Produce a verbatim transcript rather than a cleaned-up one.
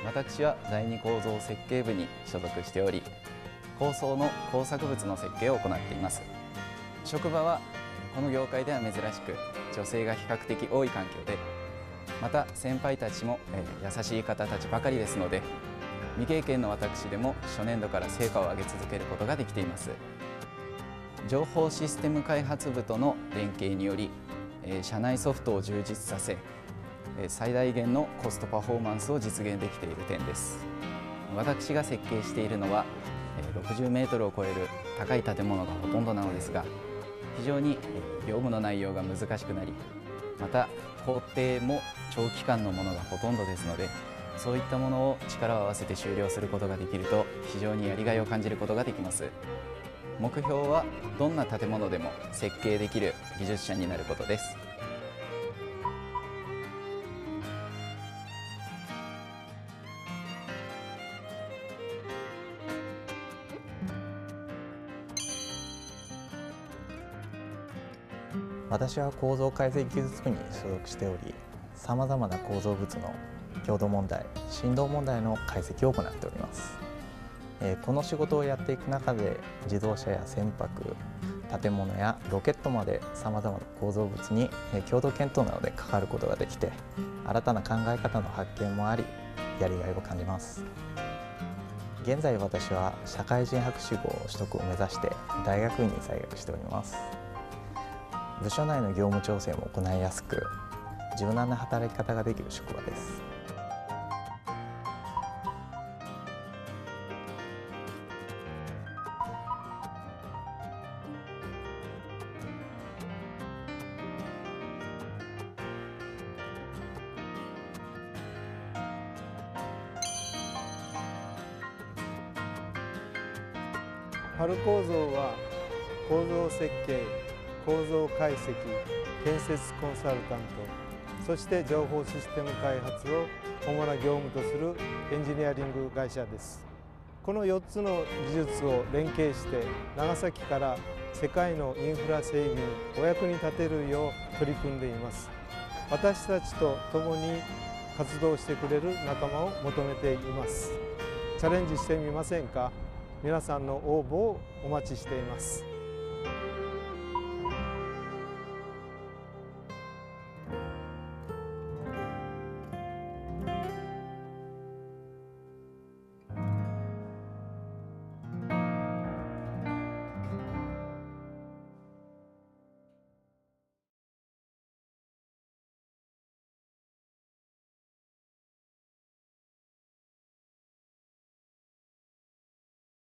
私は第二構造設計部に所属しており、高層の工作物の設計を行っています。職場はこの業界では珍しく女性が比較的多い環境で、また先輩たちも、えー、優しい方たちばかりですので、未経験の私でも初年度から成果を上げ続けることができています。情報システム開発部との連携により、えー、社内ソフトを充実させ、最大限のコストパフォーマンスを実現できている点です。私が設計しているのはろくじゅうメートルを超える高い建物がほとんどなのですが、非常に業務の内容が難しくなり、また工程も長期間のものがほとんどですので、そういったものを力を合わせて終了することができると非常にやりがいを感じることができます。目標はどんな建物でも設計できる技術者になることです。 私は構造解析技術部に所属しており、さまざまな構造物の強度問題、振動問題の解析を行っております。この仕事をやっていく中で、自動車や船舶、建物やロケットまでさまざまな構造物に共同検討などで関わることができて、新たな考え方の発見もあり、やりがいを感じます。現在私は社会人博士号取得を目指して大学院に在学しております。部署内の業務調整も行いやすく、柔軟な働き方ができる職場です。 パル構造は構造設計、構造解析、建設コンサルタント、そして情報システム開発を主な業務とするエンジニアリング会社です。このよっつの技術を連携して長崎から世界のインフラ整備にお役に立てるよう取り組んでいます。私たちと共に活動してくれる仲間を求めています。チャレンジしてみませんか？皆さんの応募をお待ちしています。